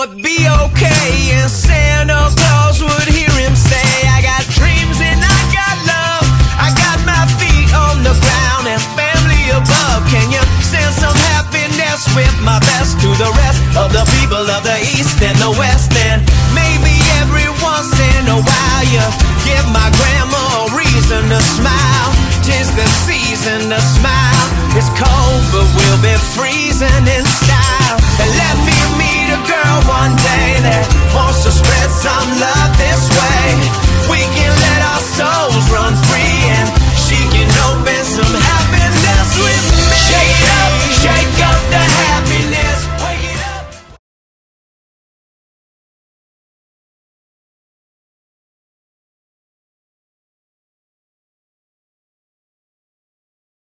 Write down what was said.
it'd be okay, and Santa Claus would hear him say, I got dreams and I got love, I got my feet on the ground and family above. Can you send some happiness with my best to the rest of the people of the East and the West? And maybe every once in a while you give my grandma a reason to smile. 'Tis the season to smile. It's cold but we'll be freezing in style. And let me meet a girl one day that wants to spread some love this way.